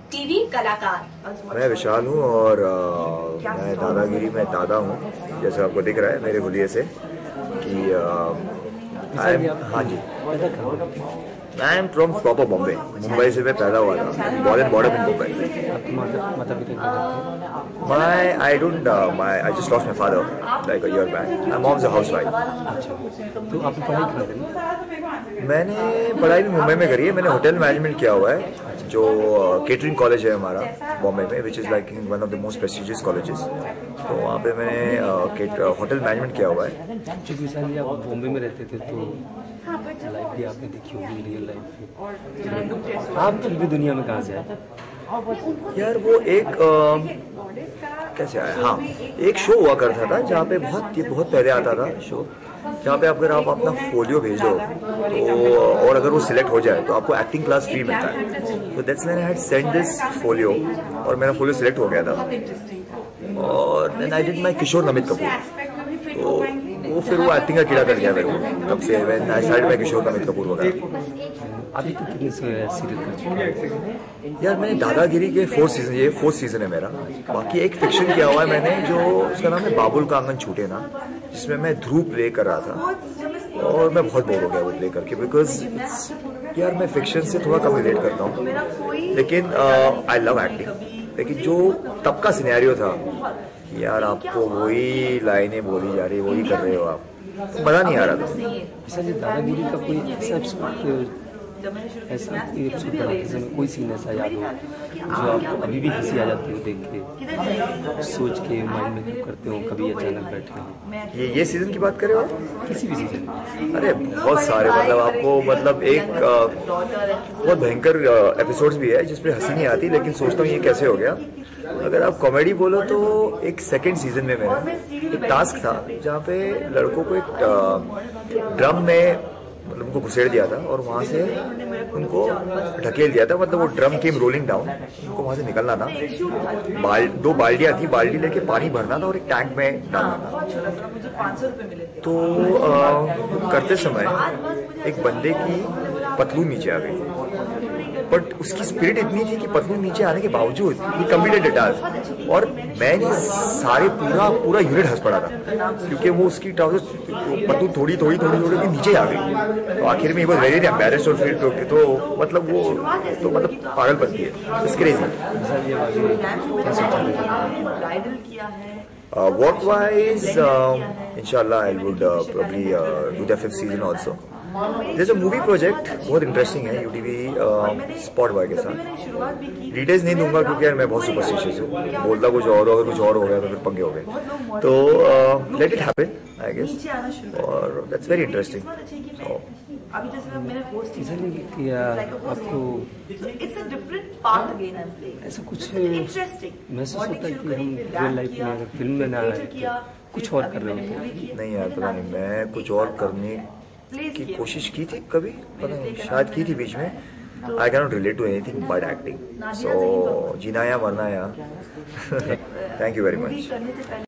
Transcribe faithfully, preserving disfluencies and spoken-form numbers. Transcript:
TV कलाकार। मैं विशाल हूँ और आ, मैं दादागिरी में दादा हूँ, जैसे आपको दिख रहा है मेरे हुलिये से कि आ, हाँ जी, I am from proper Bombay. Mumbai से मैं पैदा हुआ था, born and born up in Mumbai. My I don't my I just lost my father like a year back. My mom is a housewife. तो आपने पढ़ाई कहाँ करी? मैंने पढ़ाई भी मुंबई में करी है। मैंने होटल मैनेजमेंट किया हुआ है, जो केटरिंग uh, कॉलेज है हमारा बॉम्बे में, which is like one of the most prestigious colleges. तो वहाँ पे मैंने होटल uh, मैनेजमेंट किया हुआ है। क्योंकि सर आप बॉम्बे में रहते थे तो लाइफ भी आपने देखी होगी, रियल लाइफ। आप फिर भी दुनिया में कहाँ से आए? यार वो एक आ, कैसे आया, हाँ, एक शो हुआ करता था जहाँ पे बहुत ये बहुत पहले आता था शो, जहाँ पे अगर आप अपना फोलियो भेजो तो और अगर वो सिलेक्ट हो जाए तो आपको एक्टिंग क्लास फ्री मिलता है। तो that's when I had send this folio और मेरा फोलियो सिलेक्ट हो गया था और then I did my Kishore Namit Kapoor. तो वो फिर वो एक्टिंग का कीड़ा कर गया मेरे को, तब से when I started my Kishore Namit Kapoor वगैरह। अभी तो कितने सीरियल कर चुके हैं? यार मैंने दादागिरी के फोर्थ सीजन, ये फोर्थ सीजन है मेरा। बाकी एक फिक्शन किया हुआ है मैंने, जो उसका नाम है बाबुल का आंगन छूटे ना, जिसमें मैं ध्रुव प्ले कर रहा था और मैं बहुत बोर हो गया वो प्ले करके, बिकॉज यार मैं फिक्शन से थोड़ा कम रिलेट करता हूँ, लेकिन आई लव एक्टिंग। लेकिन जो तब का सिनेरियो था, यार आपको वही लाइनें बोली जा रही, वही कर रहे हो आप, तो मज़ा नहीं आ रहा था। ऐसा जी दादागिरी का कोई ऐसा ऐसा एपिसोड बनाते समय कोई सीन ऐसा याद हो जो आपको अभी भी हंसी आ जाती हो देख के, सोच के माइंड में करते हो, कभी अचानक बैठे हो? ये ये सीजन की बात करें आप? किसी भी सीजन? अरे बहुत सारे, मतलब आपको मतलब एक आ, बहुत भयंकर एपिसोड्स भी है जिसपे हंसी नहीं आती, लेकिन सोचता हूँ ये कैसे हो गया। अगर आप कॉमेडी बोलो तो एक सेकंड सीजन में मेरा एक टास्क था जहाँ पे लड़कों को एक ड्रम में मतलब उनको घुसेड़ दिया था और वहाँ से उनको ढकेल दिया था, मतलब वो ड्रम केम रोलिंग डाउन, उनको वहाँ से निकलना था। बाल दो बाल्टियाँ थी, बाल्टी लेके पानी भरना था और एक टैंक में डालना था। तो आ, करते समय एक बंदे की पतलून नीचे आ गई, बट उसकी स्पिरिट इतनी थी कि पतलून नीचे आने के बावजूद ही कंप्लीटेड द टास्क, और मैं सारे पूरा पूरा यूनिट हंस पड़ा था क्योंकि वो उसकी पतलून थोड़ी थोड़ी थोड़ी थोड़ी थोड़ी नीचे आ गई। तो आखिर में वो वेरी एम्बैरेस्ड और फिर तो, तो मतलब वो तो मतलब पागल बनती है, इट्स क्रेजी। वर्क वाइज इंशाल्लाह I would probably do the fifth season also. There's a movie project बहुत इंटरेस्टिंग है यूटीवी स्पॉट बॉय के साथ। डिटेल्स नहीं दूंगा क्योंकि यार मैं बहुत सुपरस्टिशियस हूँ, बोलता कुछ और, अगर कुछ और हो गया तो फिर पंगे हो गए। तो let it happen I guess, और दैट्स वेरी इंटरेस्टिंग। सो अभी जैसे मेरे होस्ट इसलिए किया आपको it's a different path again I am playing, ऐसा कुछ इंटरेस्टिंग महसूस होता है कि हम रियल लाइफ में फिल्म में ना आए कुछ और कर रहे होते? नहीं यार पता नहीं, मैं कुछ और करने की कोशिश की थी कभी, पता नहीं शायद की थी बीच में। I can not relate to anything but acting, so जीना या मरना या। Thank you very much.